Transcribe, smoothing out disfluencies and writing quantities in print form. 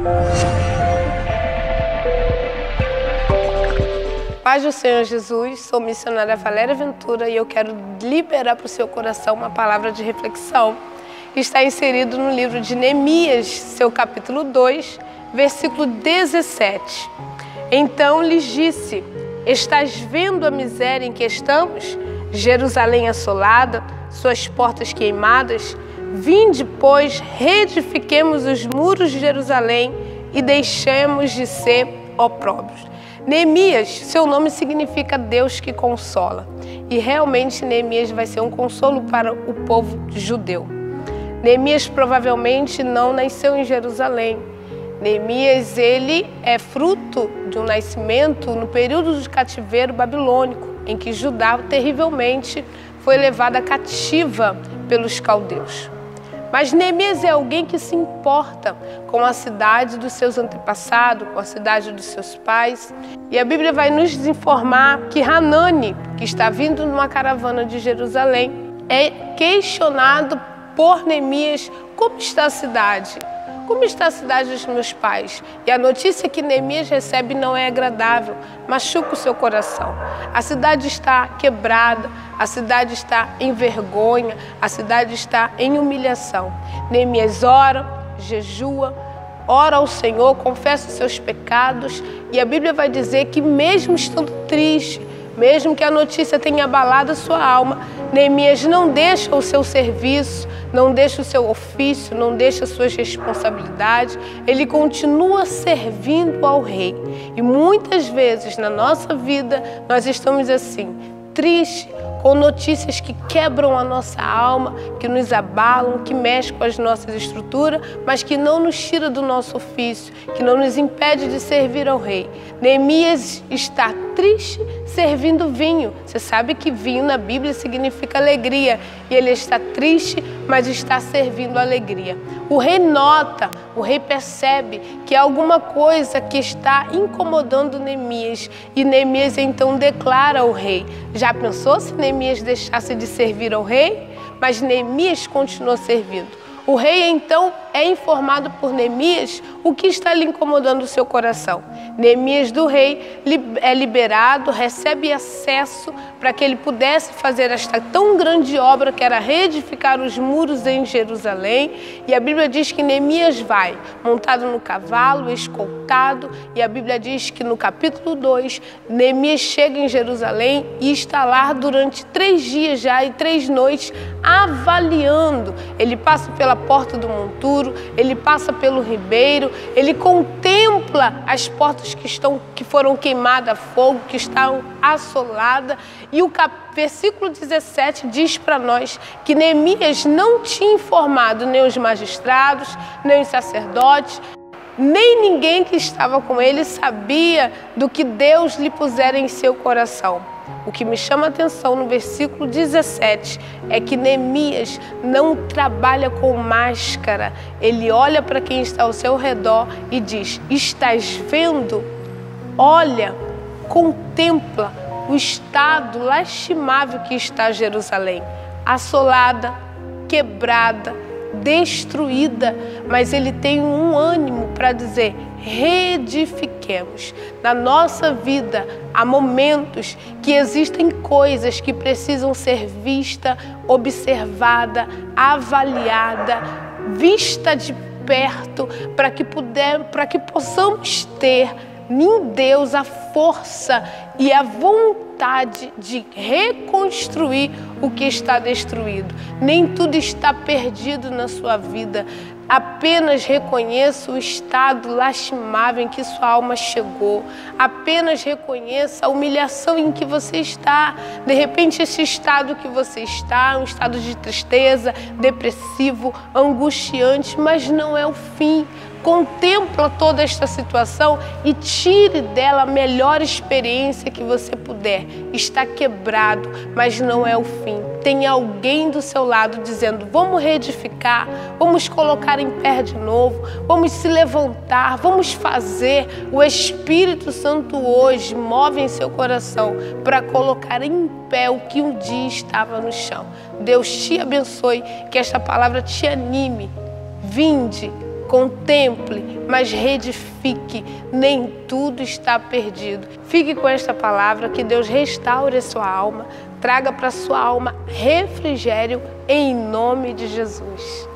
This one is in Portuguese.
Paz do Senhor Jesus, sou missionária Valéria Ventura e eu quero liberar para o seu coração uma palavra de reflexão que está inserido no livro de Neemias, seu capítulo 2, versículo 17. Então lhes disse: estás vendo a miséria em que estamos? Jerusalém assolada, suas portas queimadas? Vinde, pois, reedifiquemos os muros de Jerusalém e deixemos de ser opróbrios. Neemias, seu nome significa Deus que consola. E realmente Neemias vai ser um consolo para o povo judeu. Neemias provavelmente não nasceu em Jerusalém. Neemias, ele é fruto de um nascimento no período de cativeiro babilônico, em que Judá terrivelmente foi levada cativa pelos caldeus. Mas Neemias é alguém que se importa com a cidade dos seus antepassados, com a cidade dos seus pais. E a Bíblia vai nos informar que Hanani, que está vindo numa caravana de Jerusalém, é questionado por Neemias: como está a cidade? Como está a cidade dos meus pais? E a notícia que Neemias recebe não é agradável, machuca o seu coração. A cidade está quebrada, a cidade está em vergonha, a cidade está em humilhação. Neemias ora, jejua, ora ao Senhor, confessa os seus pecados, e a Bíblia vai dizer que mesmo estando triste, mesmo que a notícia tenha abalado a sua alma, Neemias não deixa o seu serviço, não deixa o seu ofício, não deixa as suas responsabilidades, ele continua servindo ao rei. E muitas vezes na nossa vida nós estamos assim, tristes, com notícias que quebram a nossa alma, que nos abalam, que mexem com as nossas estruturas, mas que não nos tira do nosso ofício, que não nos impede de servir ao rei. Neemias está triste servindo vinho. Você sabe que vinho na Bíblia significa alegria, e ele está triste, mas está servindo alegria. O rei nota, o rei percebe que há alguma coisa que está incomodando Neemias, e Neemias então declara ao rei. Já pensou se Neemias deixasse de servir ao rei? Mas Neemias continuou servindo. O rei então é informado por Neemias o que está lhe incomodando o seu coração. Neemias do rei é liberado, recebe acesso para que ele pudesse fazer esta tão grande obra que era reedificar os muros em Jerusalém. E a Bíblia diz que Neemias vai montado no cavalo, escoltado, e a Bíblia diz que no capítulo 2, Neemias chega em Jerusalém e está lá durante 3 dias já e 3 noites avaliando. Ele passa pela porta do monturo, ele passa pelo ribeiro, ele contempla as portas que foram queimadas a fogo, que estão assoladas. E o versículo 17 diz para nós que Neemias não tinha informado nem os magistrados, nem os sacerdotes, nem ninguém que estava com ele sabia do que Deus lhe pusera em seu coração. O que me chama a atenção no versículo 17 é que Neemias não trabalha com máscara. Ele olha para quem está ao seu redor e diz: estás vendo? Olha, contempla o estado lastimável que está Jerusalém, assolada, quebrada, destruída, mas ele tem um ânimo para dizer: reedifiquemos. Na nossa vida há momentos que existem coisas que precisam ser vista, observada, avaliada, vista de perto, para que possamos ter em Deus a força e a vontade de reconstruir o que está destruído. Nem tudo está perdido na sua vida. Apenas reconheça o estado lastimável em que sua alma chegou. Apenas reconheça a humilhação em que você está. De repente, esse estado que você está, um estado de tristeza, depressivo, angustiante, mas não é o fim. Contempla toda esta situação e tire dela a melhor experiência que você puder. Está quebrado, mas não é o fim. Tem alguém do seu lado dizendo: vamos reedificar, vamos colocar em pé de novo, vamos se levantar, vamos fazer. O Espírito Santo hoje move em seu coração para colocar em pé o que um dia estava no chão. Deus te abençoe, que esta palavra te anime. Vinde, Contemple, mas reedifique. Nem tudo está perdido. Fique com esta palavra, que Deus restaure a sua alma, traga para a sua alma refrigério em nome de Jesus.